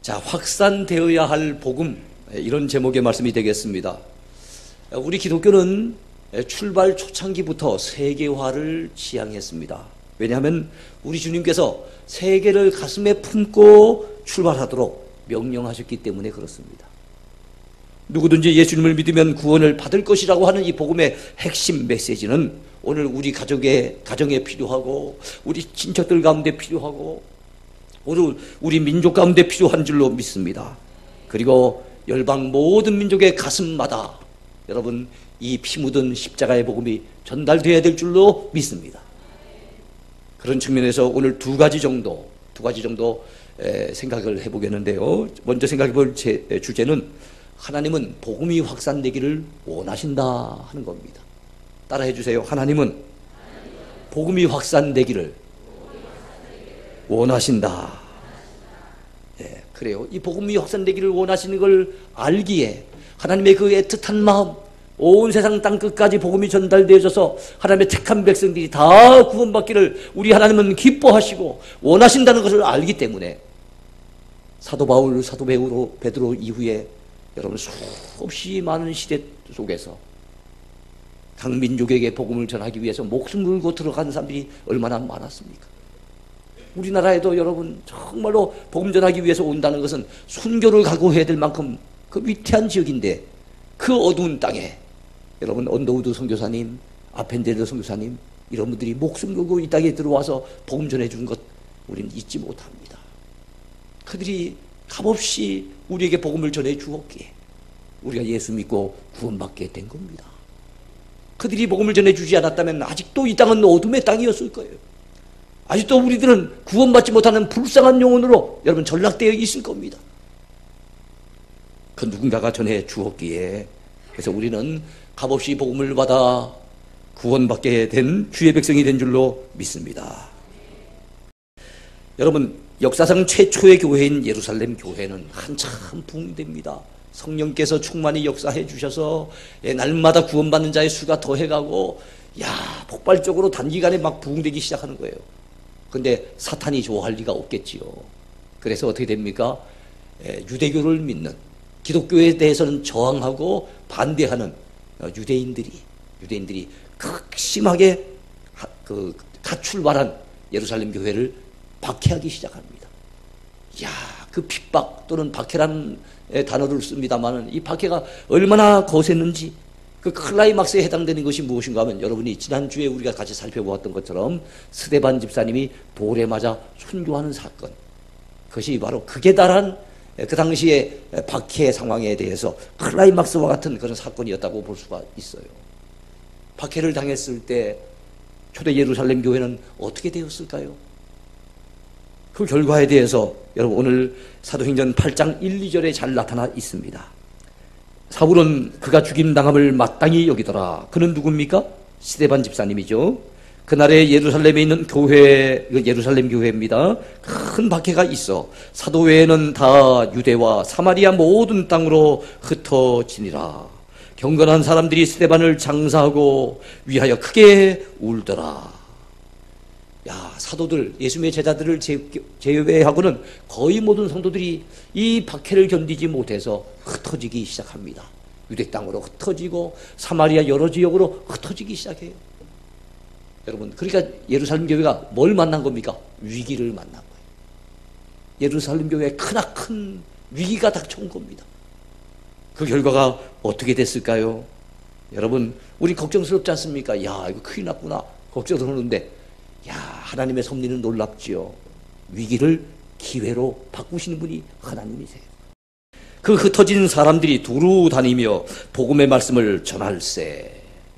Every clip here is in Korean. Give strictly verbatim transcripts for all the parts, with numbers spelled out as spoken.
자, 확산되어야 할 복음, 이런 제목의 말씀이 되겠습니다. 우리 기독교는 출발 초창기부터 세계화를 지향했습니다. 왜냐하면 우리 주님께서 세계를 가슴에 품고 출발하도록 명령하셨기 때문에 그렇습니다. 누구든지 예수님을 믿으면 구원을 받을 것이라고 하는 이 복음의 핵심 메시지는 오늘 우리 가족의 가정에 필요하고 우리 친척들 가운데 필요하고 오늘 우리 민족 가운데 필요한 줄로 믿습니다. 그리고 열방 모든 민족의 가슴마다 여러분 이 피 묻은 십자가의 복음이 전달되어야 될 줄로 믿습니다. 그런 측면에서 오늘 두 가지 정도 두 가지 정도 에, 생각을 해보겠는데요. 먼저 생각해 볼 제, 주제는 하나님은 복음이 확산되기를 원하신다 하는 겁니다. 따라해 주세요. 하나님은 복음이 확산되기를 원하신다. 예, 그래요. 이 복음이 확산되기를 원하시는 걸 알기에 하나님의 그 애틋한 마음, 온 세상 땅 끝까지 복음이 전달되어져서 하나님의 택한 백성들이 다 구원받기를 우리 하나님은 기뻐하시고 원하신다는 것을 알기 때문에 사도 바울, 사도 베드로, 베드로 이후에 여러분 수없이 많은 시대 속에서 각 민족에게 복음을 전하기 위해서 목숨 걸고 들어간 사람들이 얼마나 많았습니까? 우리나라에도 여러분 정말로 복음 전하기 위해서 온다는 것은 순교를 각오해야 될 만큼 그 위태한 지역인데 그 어두운 땅에 여러분 언더우드 선교사님, 아펜젤러 선교사님 이런 분들이 목숨 걸고 이 땅에 들어와서 복음 전해준 것 우리는 잊지 못합니다. 그들이 값없이 우리에게 복음을 전해 주었기에 우리가 예수 믿고 구원받게 된 겁니다. 그들이 복음을 전해 주지 않았다면 아직도 이 땅은 어둠의 땅이었을 거예요. 아직도 우리들은 구원받지 못하는 불쌍한 영혼으로 여러분 전락되어 있을 겁니다. 그 누군가가 전해 주었기에 그래서 우리는 값없이 복음을 받아 구원받게 된 주의 백성이 된 줄로 믿습니다. 여러분 역사상 최초의 교회인 예루살렘 교회는 한참 부흥됩니다. 성령께서 충만히 역사해 주셔서 날마다 구원받는 자의 수가 더해가고 야 폭발적으로 단기간에 막 부흥되기 시작하는 거예요. 그런데 사탄이 좋아할 리가 없겠지요. 그래서 어떻게 됩니까? 유대교를 믿는 기독교에 대해서는 저항하고 반대하는 유대인들이 유대인들이 극심하게 그 가출발한 예루살렘 교회를 박해하기 시작합니다. 야, 그 핍박 또는 박해라는 단어를 씁니다만은 이 박해가 얼마나 거셌는지 그 클라이막스에 해당되는 것이 무엇인가 하면 여러분이 지난주에 우리가 같이 살펴보았던 것처럼 스데반 집사님이 돌에 맞아 순교하는 사건, 그것이 바로 극에 달한 그 당시의 박해 상황에 대해서 클라이막스와 같은 그런 사건이었다고 볼 수가 있어요. 박해를 당했을 때 초대 예루살렘 교회는 어떻게 되었을까요? 그 결과에 대해서 여러분 오늘 사도행전 팔 장 일, 이 절에 잘 나타나 있습니다. 사울은 그가 죽임당함을 마땅히 여기더라. 그는 누굽니까? 스데반 집사님이죠. 그날에 예루살렘에 있는 교회, 예루살렘 교회입니다. 큰 박해가 있어 사도회에는 다 유대와 사마리아 모든 땅으로 흩어지니라. 경건한 사람들이 스데반을 장사하고 위하여 크게 울더라. 야, 사도들, 예수님의 제자들을 제외하고는 거의 모든 성도들이 이 박해를 견디지 못해서 흩어지기 시작합니다. 유대 땅으로 흩어지고 사마리아 여러 지역으로 흩어지기 시작해요. 여러분, 그러니까 예루살렘 교회가 뭘 만난 겁니까? 위기를 만난 거예요. 예루살렘 교회에 크나큰 위기가 닥쳐온 겁니다. 그 결과가 어떻게 됐을까요? 여러분, 우리 걱정스럽지 않습니까? 야, 이거 큰일 났구나. 걱정스러운데 야, 하나님의 섭리는 놀랍지요. 위기를 기회로 바꾸시는 분이 하나님이세요. 그 흩어진 사람들이 두루 다니며 복음의 말씀을 전할세.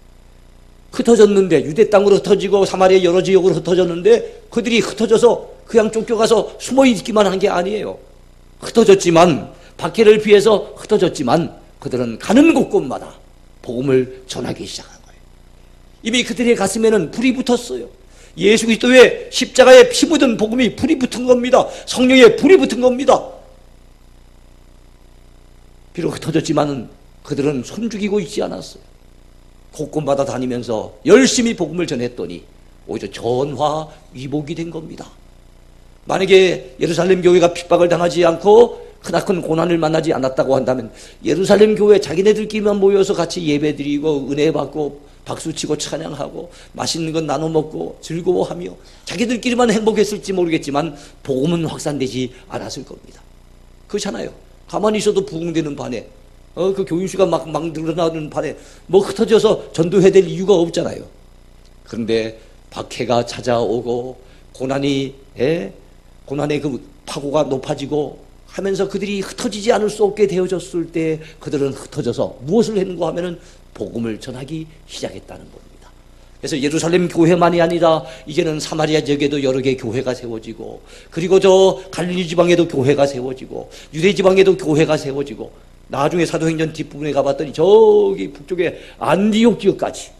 흩어졌는데 유대 땅으로 흩어지고 사마리아 여러 지역으로 흩어졌는데 그들이 흩어져서 그냥 쫓겨가서 숨어 있기만 한 게 아니에요. 흩어졌지만 박해를 피해서 흩어졌지만 그들은 가는 곳곳마다 복음을 전하기 시작한 거예요. 이미 그들의 가슴에는 불이 붙었어요. 예수 그리스도의 십자가에 피 묻은 복음이 불이 붙은 겁니다. 성령에 불이 붙은 겁니다. 비록 흩어졌지만 그들은 숨죽이고 있지 않았어요. 곳곳마다 다니면서 열심히 복음을 전했더니 오히려 전화위복이 된 겁니다. 만약에 예루살렘 교회가 핍박을 당하지 않고 크나큰 고난을 만나지 않았다고 한다면 예루살렘 교회 자기네들끼리만 모여서 같이 예배드리고 은혜 받고 박수치고 찬양하고 맛있는 건 나눠 먹고 즐거워하며 자기들끼리만 행복했을지 모르겠지만 복음은 확산되지 않았을 겁니다. 그렇잖아요. 가만히 있어도 부흥되는 반에 어, 그 교인수가 막, 막 늘어나는 반에 뭐 흩어져서 전도해야 될 이유가 없잖아요. 그런데 박해가 찾아오고 고난이 예? 고난의 그 파고가 높아지고 하면서 그들이 흩어지지 않을 수 없게 되어졌을 때 그들은 흩어져서 무엇을 했는가 하면은 복음을 전하기 시작했다는 겁니다. 그래서 예루살렘 교회만이 아니라 이제는 사마리아 지역에도 여러 개의 교회가 세워지고 그리고 저 갈릴리 지방에도 교회가 세워지고 유대 지방에도 교회가 세워지고 나중에 사도행전 뒷부분에 가봤더니 저기 북쪽에 안디옥 지역까지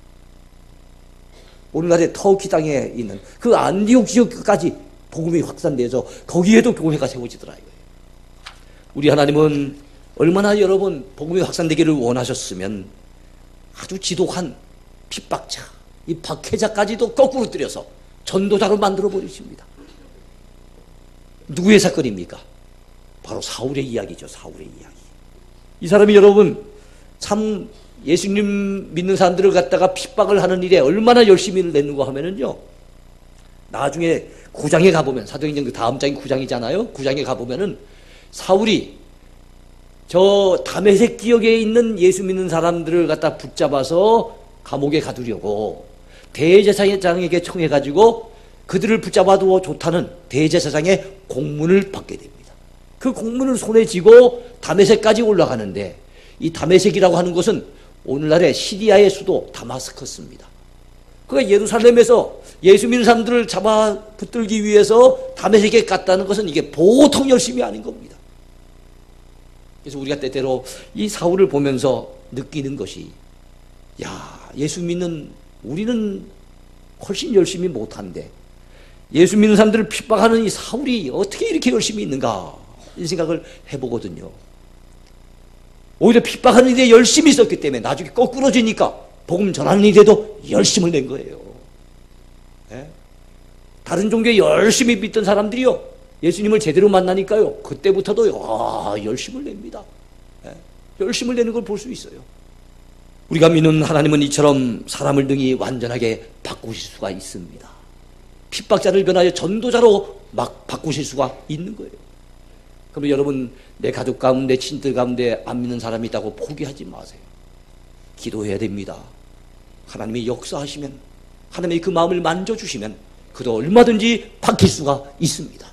오늘날의 터키 땅에 있는 그 안디옥 지역까지 복음이 확산돼서 거기에도 교회가 세워지더라 이거예요. 우리 하나님은 얼마나 여러분 복음이 확산되기를 원하셨으면 아주 지독한 핍박자, 이 박해자까지도 거꾸로 들여서 전도자로 만들어 버리십니다. 누구의 사건입니까? 바로 사울의 이야기죠. 사울의 이야기. 이 사람이 여러분 참 예수님 믿는 사람들을 갖다가 핍박을 하는 일에 얼마나 열심히 냈는가 하면은요. 나중에 구 장에 가보면 사도행전 그 다음 장이 구 장이잖아요. 구 장에 가보면은 사울이 저 다메섹 지역에 있는 예수 믿는 사람들을 갖다 붙잡아서 감옥에 가두려고 대제사장에게 청해가지고 그들을 붙잡아도 좋다는 대제사장의 공문을 받게 됩니다. 그 공문을 손에 쥐고 다메섹까지 올라가는데 이 다메섹이라고 하는 곳은 오늘날의 시리아의 수도 다마스커스입니다. 그러니까 예루살렘에서 예수 믿는 사람들을 잡아 붙들기 위해서 다메섹에 갔다는 것은 이게 보통 열심이 아닌 겁니다. 그래서 우리가 때때로 이 사울을 보면서 느끼는 것이 야, 예수 믿는 우리는 훨씬 열심히 못한데 예수 믿는 사람들을 핍박하는 이 사울이 어떻게 이렇게 열심히 있는가 이 생각을 해보거든요. 오히려 핍박하는 일에 열심히 있었기 때문에 나중에 거꾸로지니까 복음 전하는 일에도 열심을 낸 거예요. 예? 다른 종교에 열심히 믿던 사람들이요 예수님을 제대로 만나니까요 그때부터도 아, 열심을 냅니다. 예? 열심을 내는 걸 볼 수 있어요. 우리가 믿는 하나님은 이처럼 사람을 등이 완전하게 바꾸실 수가 있습니다. 핍박자를 변하여 전도자로 막 바꾸실 수가 있는 거예요. 그러면 여러분 내 가족 가운데 친들 가운데 안 믿는 사람이 있다고 포기하지 마세요. 기도해야 됩니다. 하나님이 역사하시면 하나님이 그 마음을 만져주시면 그도 얼마든지 바뀔 수가 있습니다.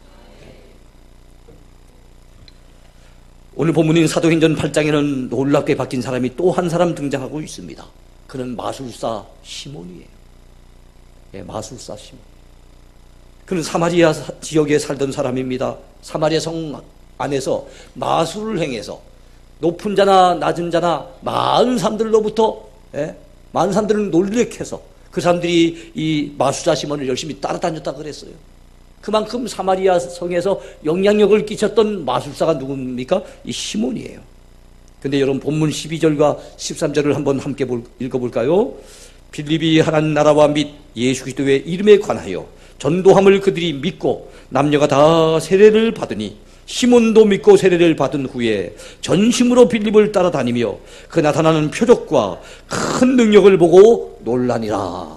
오늘 본문인 사도행전 팔 장에는 놀랍게 바뀐 사람이 또 한 사람 등장하고 있습니다. 그는 마술사 시몬이에요. 네, 마술사 시몬. 그는 사마리아 지역에 살던 사람입니다. 사마리아 성 안에서 마술을 행해서 높은 자나 낮은 자나 많은 사람들로부터 예? 많은 사람들을 놀래켜서 그 사람들이 이 마술사 시몬을 열심히 따라다녔다 그랬어요. 그만큼 사마리아 성에서 영향력을 끼쳤던 마술사가 누굽니까? 이 시몬이에요. 근데 여러분 본문 십이 절과 십삼 절을 한번 함께 읽어볼까요? 빌립이 하나님 나라와 및 예수 그리스도의 이름에 관하여 전도함을 그들이 믿고 남녀가 다 세례를 받으니 시몬도 믿고 세례를 받은 후에 전심으로 빌립을 따라다니며 그 나타나는 표적과 큰 능력을 보고 놀라니라.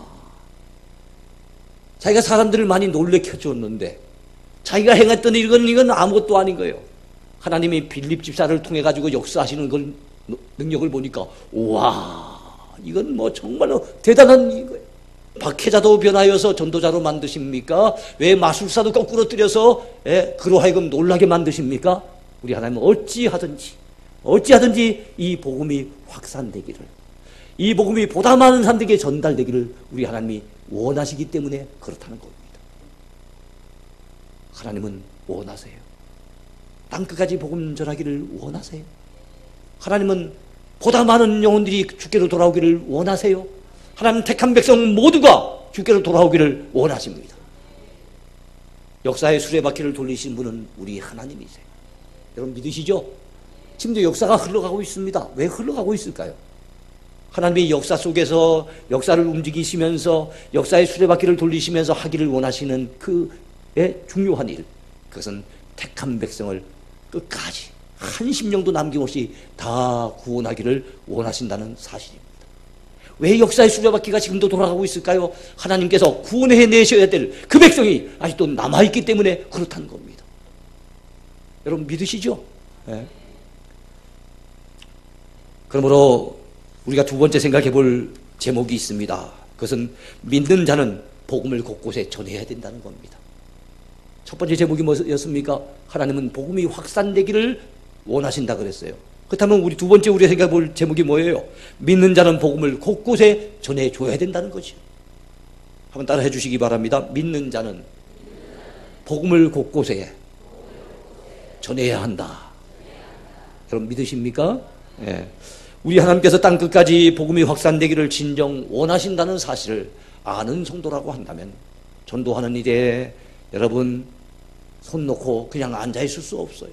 자기가 사람들을 많이 놀래켜 줬는데 자기가 행했던 이건 이건 아무것도 아닌 거예요. 하나님이 빌립 집사를 통해 가지고 역사하시는 걸 능력을 보니까 우와 이건 뭐 정말로 대단한 일인 거예요. 박해자도 변하여서 전도자로 만드십니까? 왜 마술사도 거꾸로 들여서 예, 그로 하여금 놀라게 만드십니까? 우리 하나님은 어찌하든지 어찌하든지 이 복음이 확산되기를 이 복음이 보다 많은 사람들에게 전달되기를 우리 하나님이 원하시기 때문에 그렇다는 겁니다. 하나님은 원하세요. 땅끝까지 복음 전하기를 원하세요. 하나님은 보다 많은 영혼들이 주께로 돌아오기를 원하세요. 하나님 택한 백성 모두가 주께로 돌아오기를 원하십니다. 역사의 수레바퀴를 돌리신 분은 우리 하나님이세요. 여러분 믿으시죠? 지금도 역사가 흘러가고 있습니다. 왜 흘러가고 있을까요? 하나님이 역사 속에서 역사를 움직이시면서 역사의 수레바퀴를 돌리시면서 하기를 원하시는 그의 중요한 일, 그것은 택한 백성을 끝까지 한 심령도 남김없이 다 구원하기를 원하신다는 사실입니다. 왜 역사의 수레바퀴가 지금도 돌아가고 있을까요? 하나님께서 구원해내셔야 될 그 백성이 아직도 남아있기 때문에 그렇다는 겁니다. 여러분 믿으시죠? 네. 그러므로 우리가 두 번째 생각해 볼 제목이 있습니다. 그것은 믿는 자는 복음을 곳곳에 전해야 된다는 겁니다. 첫 번째 제목이 뭐였습니까? 하나님은 복음이 확산되기를 원하신다 그랬어요. 그렇다면 우리 두 번째 우리가 생각해 볼 제목이 뭐예요? 믿는 자는 복음을 곳곳에 전해줘야 된다는 거죠. 한번 따라 해주시기 바랍니다. 믿는 자는 복음을 곳곳에 전해야 한다. 여러분 믿으십니까? 예. 우리 하나님께서 땅끝까지 복음이 확산되기를 진정 원하신다는 사실을 아는 성도라고 한다면 전도하는 일에 여러분 손 놓고 그냥 앉아있을 수 없어요.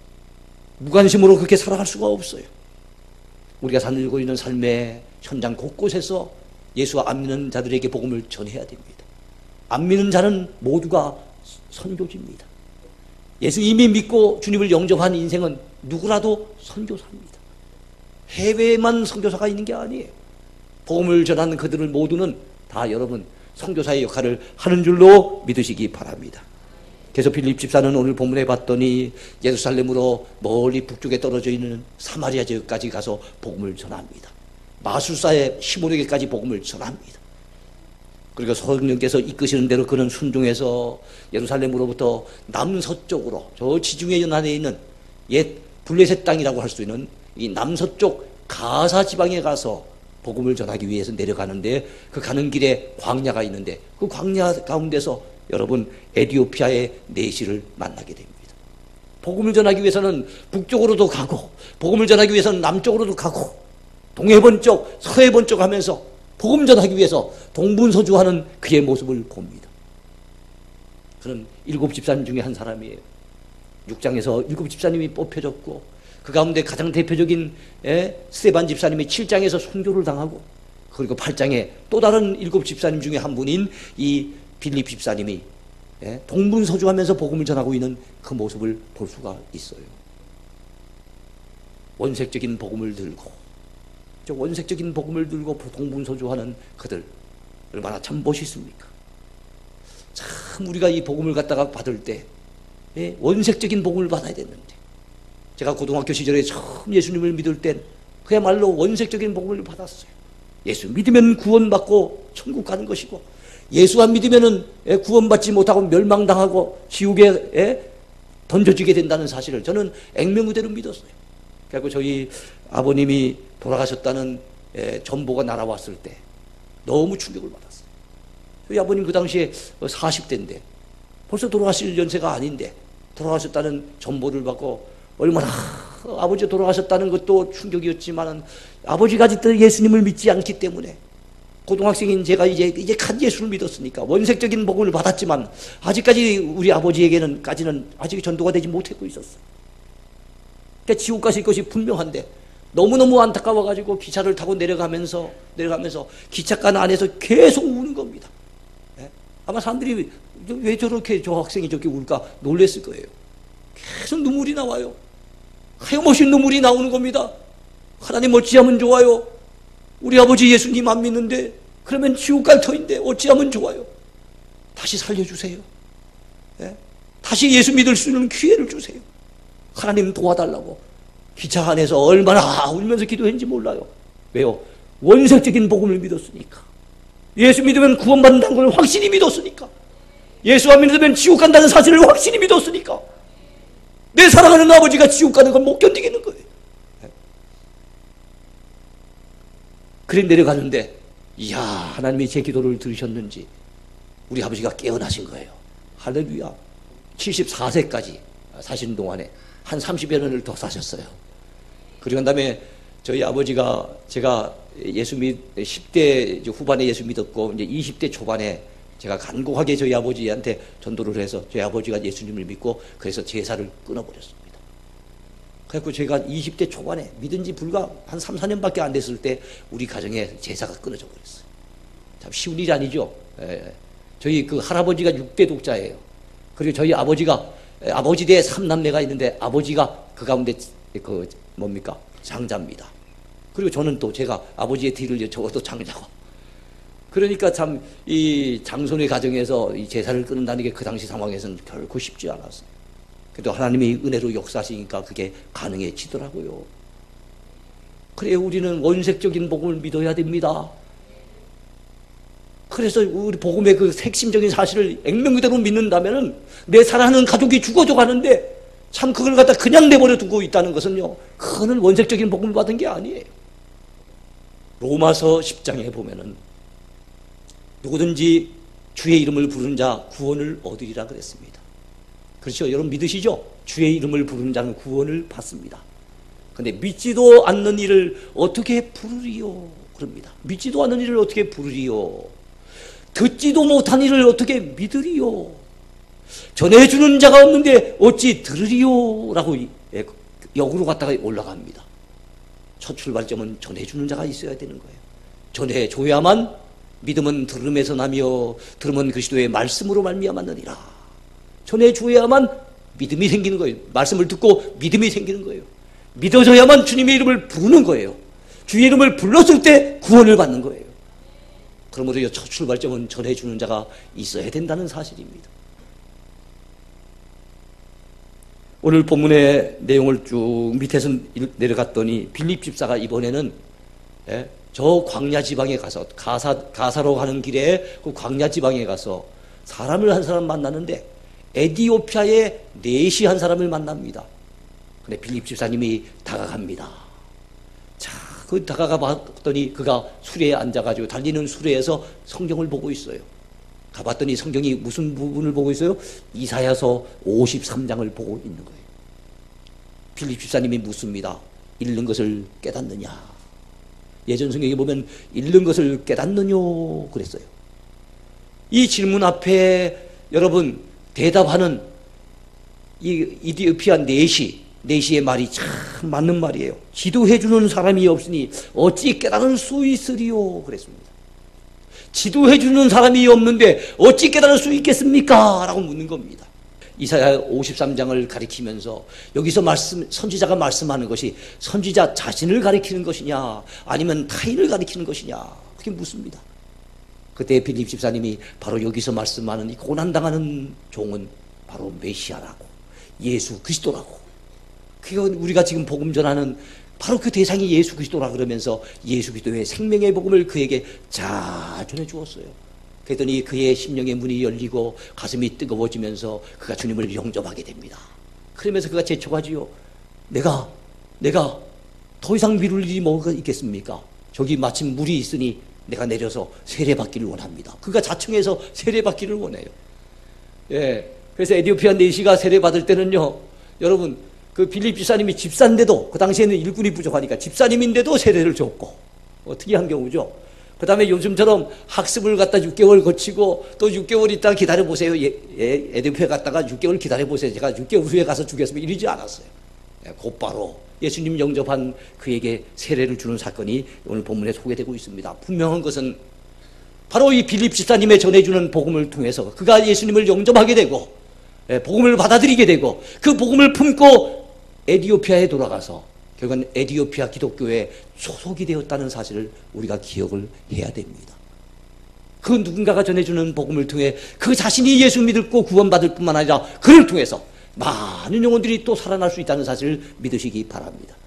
무관심으로 그렇게 살아갈 수가 없어요. 우리가 살고 있는 삶의 현장 곳곳에서 예수 안 믿는 자들에게 복음을 전해야 됩니다. 안 믿는 자는 모두가 선교지입니다. 예수 이미 믿고 주님을 영접한 인생은 누구라도 선교사입니다. 해외에만 선교사가 있는 게 아니에요. 복음을 전하는 그들을 모두는 다 여러분 선교사의 역할을 하는 줄로 믿으시기 바랍니다. 그래서 빌립 집사는 오늘 본문에 봤더니 예루살렘으로 멀리 북쪽에 떨어져 있는 사마리아 지역까지 가서 복음을 전합니다. 마술사의 시몬에게까지 복음을 전합니다. 그리고 성령께서 이끄시는 대로 그는 순종해서 예루살렘으로부터 남서쪽으로 저 지중해 연안에 있는 옛 블레셋 땅이라고 할 수 있는 이 남서쪽 가사 지방에 가서 복음을 전하기 위해서 내려가는데 그 가는 길에 광야가 있는데 그 광야 가운데서 여러분 에티오피아의 내시를 만나게 됩니다. 복음을 전하기 위해서는 북쪽으로도 가고 복음을 전하기 위해서는 남쪽으로도 가고 동해번쩍 서해번쩍 하면서 복음 전하기 위해서 동분서주하는 그의 모습을 봅니다. 그는 일곱 집사님 중에 한 사람이에요. 육 장에서 일곱 집사님이 뽑혀졌고 그 가운데 가장 대표적인 스데반 집사님이 칠 장에서 순교를 당하고 그리고 팔 장에 또 다른 일곱 집사님 중에 한 분인 이 빌립 집사님이 동분서주하면서 복음을 전하고 있는 그 모습을 볼 수가 있어요. 원색적인 복음을 들고 원색적인 복음을 들고 동분서주하는 그들 얼마나 참 멋있습니까? 참 우리가 이 복음을 갖다가 받을 때 원색적인 복음을 받아야 됐는데 제가 고등학교 시절에 처음 예수님을 믿을 땐 그야말로 원색적인 복음을 받았어요. 예수 믿으면 구원받고 천국 가는 것이고 예수 안 믿으면 구원받지 못하고 멸망당하고 지옥에 던져지게 된다는 사실을 저는 액면그대로 믿었어요. 그래서 저희 아버님이 돌아가셨다는 전보가 날아왔을 때 너무 충격을 받았어요. 저희 아버님 그 당시에 사십 대인데 벌써 돌아가실 연세가 아닌데 돌아가셨다는 전보를 받고 얼마나 아버지 돌아가셨다는 것도 충격이었지만 아버지가 아직도 예수님을 믿지 않기 때문에 고등학생인 제가 이제 이제 갓 예수를 믿었으니까 원색적인 복음을 받았지만 아직까지 우리 아버지에게는 까지는 아직 전도가 되지 못하고 있었어요. 그러니까 지옥 가실 것이 분명한데 너무너무 안타까워가지고 기차를 타고 내려가면서 내려가면서 기차간 안에서 계속 우는 겁니다. 네? 아마 사람들이 왜 저렇게 저 학생이 저렇게 울까 놀랬을 거예요. 계속 눈물이 나와요. 하염없이 눈물이 나오는 겁니다. 하나님 어찌하면 좋아요? 우리 아버지 예수님 안 믿는데 그러면 지옥 갈 터인데 어찌하면 좋아요? 다시 살려주세요. 네? 다시 예수 믿을 수 있는 기회를 주세요. 하나님 도와달라고 기차 안에서 얼마나 울면서 기도했는지 몰라요. 왜요? 원색적인 복음을 믿었으니까. 예수 믿으면 구원받는다는 걸 확실히 믿었으니까. 예수 안 믿으면 지옥 간다는 사실을 확실히 믿었으니까. 내 사랑하는 아버지가 지옥 가는 걸 못 견디겠는 거예요. 그래 내려가는데 이야 하나님이 제 기도를 들으셨는지 우리 아버지가 깨어나신 거예요. 할렐루야. 칠십사 세까지 사시는 동안에 한 삼십여 년을 더 사셨어요. 그리고 난 다음에 저희 아버지가 제가 예수 믿 십 대 후반에 예수 믿었고 이제 이십 대 초반에 제가 간곡하게 저희 아버지한테 전도를 해서 저희 아버지가 예수님을 믿고 그래서 제사를 끊어버렸습니다. 그래서 제가 이십 대 초반에 믿은 지 불과 한 삼, 사 년밖에 안 됐을 때 우리 가정에 제사가 끊어져 버렸어요. 참 쉬운 일이 아니죠. 예. 저희 그 할아버지가 육 대 독자예요. 그리고 저희 아버지가 아버지 뒤에 삼남매가 있는데 아버지가 그 가운데 그 뭡니까? 장자입니다. 그리고 저는 또 제가 아버지의 뒤를 저것도 장자고. 그러니까 참 이 장손의 가정에서 이 제사를 끊는다는 게 그 당시 상황에서는 결코 쉽지 않았어요. 그래도 하나님이 은혜로 역사하시니까 그게 가능해지더라고요. 그래요, 우리는 원색적인 복음을 믿어야 됩니다. 그래서 우리 복음의 그 핵심적인 사실을 액면 그대로 믿는다면은 내 사랑하는 가족이 죽어져 가는데 참 그걸 갖다 그냥 내버려 두고 있다는 것은요, 그거는 원색적인 복음을 받은 게 아니에요. 로마서 십 장에 보면은 누구든지 주의 이름을 부르는 자 구원을 얻으리라 그랬습니다. 그렇죠? 여러분 믿으시죠? 주의 이름을 부르는 자는 구원을 받습니다. 근데 믿지도 않는 일을 어떻게 부르리요? 그럽니다. 믿지도 않는 일을 어떻게 부르리요? 듣지도 못한 일을 어떻게 믿으리요? 전해주는 자가 없는데 어찌 들으리요? 라고 역으로 갔다가 올라갑니다. 첫 출발점은 전해주는 자가 있어야 되는 거예요. 전해줘야만 믿음은 들음에서 나며 들음은 그리스도의 말씀으로 말미암았느니라. 전해줘야만 믿음이 생기는 거예요. 말씀을 듣고 믿음이 생기는 거예요. 믿어져야만 주님의 이름을 부르는 거예요. 주의 이름을 불렀을 때 구원을 받는 거예요. 그러므로 첫 출발점은 전해주는 자가 있어야 된다는 사실입니다. 오늘 본문의 내용을 쭉 밑에서 내려갔더니 빌립 집사가 이번에는 예, 저 광야 지방에 가서 가사, 가사로 가는 길에 그 광야 지방에 가서 사람을 한 사람 만나는데 에디오피아의 네시 한 사람을 만납니다. 근데 빌립 집사님이 다가갑니다. 자, 그 다가가 봤더니 그가 수레에 앉아가지고 달리는 수레에서 성경을 보고 있어요. 가봤더니 성경이 무슨 부분을 보고 있어요? 이사야서 오십삼 장을 보고 있는 거예요. 빌립 집사님이 묻습니다. 읽는 것을 깨닫느냐? 예전 성경에 보면 읽는 것을 깨닫느뇨 그랬어요. 이 질문 앞에 여러분 대답하는 이 이디오피아 네시 네시의 말이 참 맞는 말이에요. 지도해주는 사람이 없으니 어찌 깨달을 수 있으리요 그랬습니다. 지도해주는 사람이 없는데 어찌 깨달을 수 있겠습니까? 라고 묻는 겁니다. 이사야 오십삼 장을 가리키면서 여기서 말씀, 선지자가 말씀하는 것이 선지자 자신을 가리키는 것이냐 아니면 타인을 가리키는 것이냐 그렇게 묻습니다. 그때 빌립 집사님이 바로 여기서 말씀하는 이 고난당하는 종은 바로 메시아라고 예수 그리스도라고, 그건 우리가 지금 복음 전하는 바로 그 대상이 예수 그리스도라 그러면서 예수 그리스도의 생명의 복음을 그에게 잘 전해 주었어요. 그랬더니 그의 심령의 문이 열리고 가슴이 뜨거워지면서 그가 주님을 영접하게 됩니다. 그러면서 그가 재촉하지요. 내가 내가 더 이상 미룰 일이 뭐가 있겠습니까? 저기 마침 물이 있으니 내가 내려서 세례받기를 원합니다. 그가 자청해서 세례받기를 원해요. 예, 그래서 에디오피아 네시가 세례받을 때는요, 여러분 그 빌립 집사님이 집사인데도 그 당시에는 일꾼이 부족하니까 집사님인데도 세례를 줬고, 어, 특이한 경우죠. 그 다음에 요즘처럼 학습을 갖다 육 개월 거치고 또 육 개월 있다가 기다려보세요. 예, 예, 에디오피아 갔다가 육 개월 기다려보세요. 제가 육 개월 후에 가서 주겠습니다. 이러지 않았어요. 예, 곧바로 예수님 영접한 그에게 세례를 주는 사건이 오늘 본문에 소개되고 있습니다. 분명한 것은 바로 이 빌립 집사님의 전해주는 복음을 통해서 그가 예수님을 영접하게 되고 예, 복음을 받아들이게 되고 그 복음을 품고 에디오피아에 돌아가서 결국은 에디오피아 기독교에 소속이 되었다는 사실을 우리가 기억을 해야 됩니다. 그 누군가가 전해주는 복음을 통해 그 자신이 예수 믿고 구원받을 뿐만 아니라 그를 통해서 많은 영혼들이 또 살아날 수 있다는 사실을 믿으시기 바랍니다.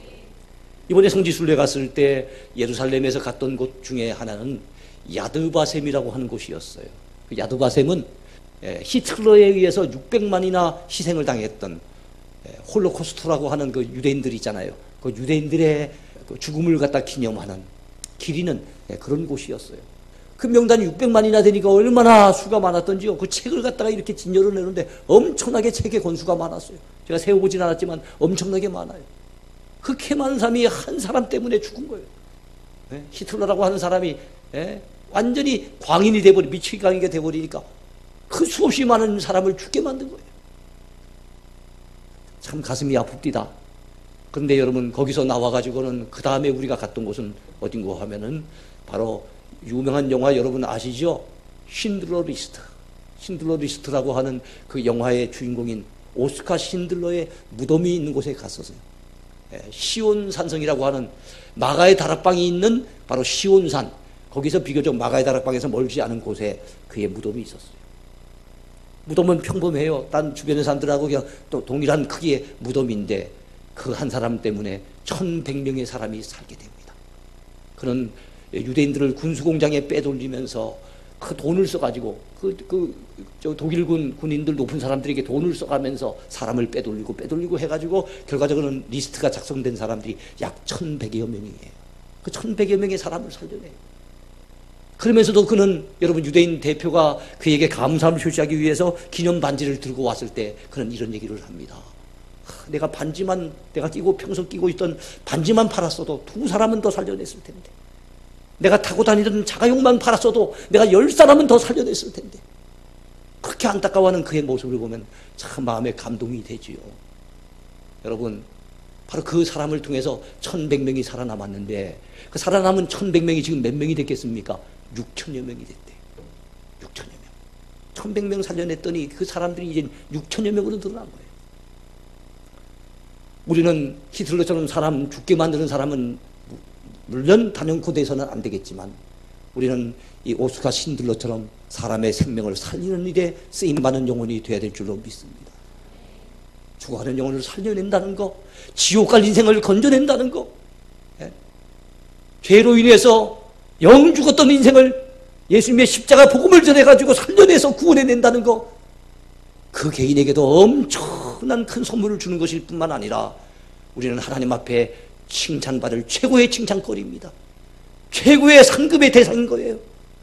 이번에 성지순례 갔을 때 예루살렘에서 갔던 곳 중에 하나는 야드바셈이라고 하는 곳이었어요. 그 야드바셈은 히틀러에 의해서 육백만이나 희생을 당했던 홀로코스트라고 하는 그 유대인들 있잖아요. 그 유대인들의 죽음을 갖다 기념하는 기리는 그런 곳이었어요. 그 명단이 육백만이나 되니까 얼마나 수가 많았던지요. 그 책을 갖다가 이렇게 진열을 내는데 엄청나게 책의 권수가 많았어요. 제가 세워보진 않았지만 엄청나게 많아요. 그렇게 많은 사람이 한 사람 때문에 죽은 거예요. 예? 히틀러라고 하는 사람이 예? 완전히 광인이 돼버리, 미치광이가 광인이 돼버리니까 그 수없이 많은 사람을 죽게 만든 거예요. 참 가슴이 아픕디다. 그런데 여러분 거기서 나와가지고는 그 다음에 우리가 갔던 곳은 어딘가 하면은 바로 유명한 영화 여러분 아시죠? 신들러 리스트. 신들러 리스트라고 하는 그 영화의 주인공인 오스카 신들러의 무덤이 있는 곳에 갔었어요. 시온 산성이라고 하는 마가의 다락방이 있는 바로 시온산, 거기서 비교적 마가의 다락방에서 멀지 않은 곳에 그의 무덤이 있었어요. 무덤은 평범해요. 딴 주변의 사람들하고 그냥 또 동일한 크기의 무덤인데 그 한 사람 때문에 천백 명의 사람이 살게 됩니다. 그는 유대인들을 군수공장에 빼돌리면서 그 돈을 써가지고 그, 그, 저 독일군 군인들 높은 사람들에게 돈을 써가면서 사람을 빼돌리고 빼돌리고 해가지고 결과적으로는 리스트가 작성된 사람들이 약 천백여 명이에요. 그 천백여 명의 사람을 살려내요. 그러면서도 그는 여러분 유대인 대표가 그에게 감사함을 표시하기 위해서 기념 반지를 들고 왔을 때 그는 이런 얘기를 합니다. 내가 반지만 내가 끼고 평소 끼고 있던 반지만 팔았어도 두 사람은 더 살려냈을 텐데, 내가 타고 다니던 자가용만 팔았어도 내가 열 사람은 더 살려냈을 텐데. 그렇게 안타까워하는 그의 모습을 보면 참 마음에 감동이 되지요. 여러분, 바로 그 사람을 통해서 천백 명이 살아남았는데 그 살아남은 천백 명이 지금 몇 명이 됐겠습니까? 육천여 명이 됐대요. 육천여 명. 천백 명 살려냈더니 그 사람들이 이제 육천여 명으로 늘어난 거예요. 우리는 히틀러처럼 사람 죽게 만드는 사람은 물론 단연코 돼서는 안 되겠지만 우리는 이 오스카 신들러처럼 사람의 생명을 살리는 일에 쓰임받는 영혼이 되어야 될 줄로 믿습니다. 죽어가는 영혼을 살려낸다는 거, 지옥 갈 인생을 건져낸다는 거, 예? 죄로 인해서 영 죽었던 인생을 예수님의 십자가 복음을 전해가지고 살려내서 구원해낸다는 거, 그 개인에게도 엄청난 큰 선물을 주는 것일 뿐만 아니라 우리는 하나님 앞에 칭찬받을 최고의 칭찬거리입니다. 최고의 상급의 대상인 거예요.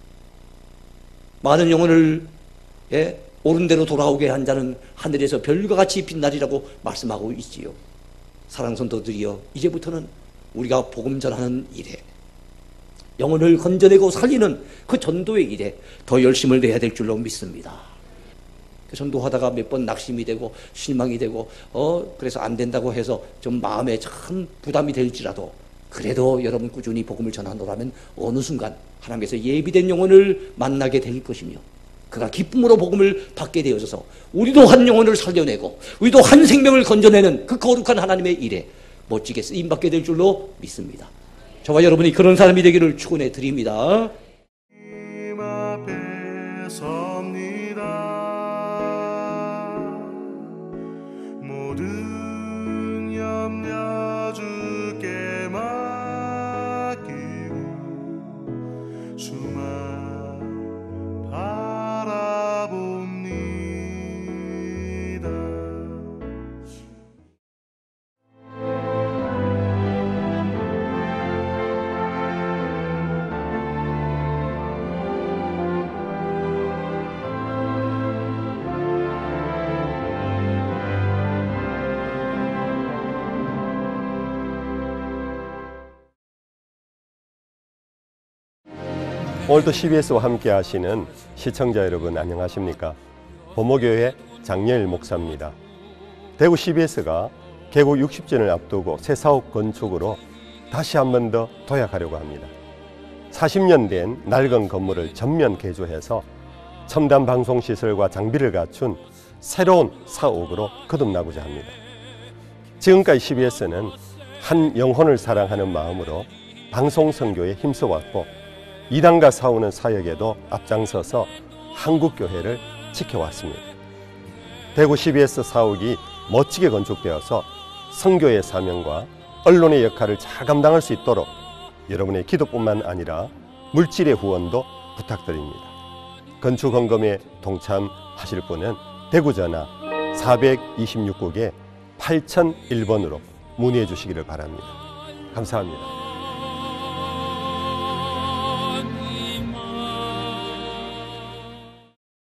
많은 영혼을 예, 옳은 대로 돌아오게 한 자는 하늘에서 별과 같이 빛나리라고 말씀하고 있지요. 사랑하는 성도들이여, 이제부터는 우리가 복음 전하는 일에, 영혼을 건져내고 살리는 그 전도의 일에 더 열심을 내야 될 줄로 믿습니다. 그 전도하다가 몇 번 낙심이 되고 실망이 되고 어 그래서 안 된다고 해서 좀 마음에 참 부담이 될지라도 그래도 여러분 꾸준히 복음을 전하노라면 어느 순간 하나님께서 예비된 영혼을 만나게 될 것이며 그가 기쁨으로 복음을 받게 되어져서 우리도 한 영혼을 살려내고 우리도 한 생명을 건져내는 그 거룩한 하나님의 일에 멋지게 쓰임받게 될 줄로 믿습니다. 저와 여러분이 그런 사람이 되기를 축원해 드립니다. 모든 염려 주께 맡기고 주만 바라봅니다. 오늘도 씨비에스와 함께 하시는 시청자 여러분 안녕하십니까? 보모교회 장예일 목사입니다. 대구 씨비에스가 개국 육십 주년을 앞두고 새 사옥 건축으로 다시 한 번 더 도약하려고 합니다. 사십 년 된 낡은 건물을 전면 개조해서 첨단 방송시설과 장비를 갖춘 새로운 사옥으로 거듭나고자 합니다. 지금까지 씨비에스는 한 영혼을 사랑하는 마음으로 방송 선교에 힘써왔고 이단과 싸우는 사역에도 앞장서서 한국교회를 지켜왔습니다. 대구 씨비에스 사옥이 멋지게 건축되어서 선교의 사명과 언론의 역할을 잘 감당할 수 있도록 여러분의 기도뿐만 아니라 물질의 후원도 부탁드립니다. 건축 헌금에 동참하실 분은 대구 전화 사이육 국에 팔공공일 번으로 문의해 주시기를 바랍니다. 감사합니다.